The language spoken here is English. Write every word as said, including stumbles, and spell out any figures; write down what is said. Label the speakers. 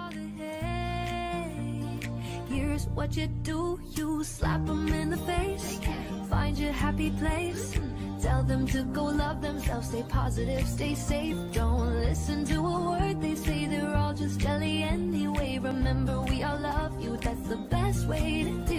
Speaker 1: bother, hey. Here's what you do, you slap them in the face. Find your happy place. Tell them to go love themselves. Stay positive, stay safe. Don't listen to a word they say. They're all just jelly anyway. Remember, we all love you. That's the best way to do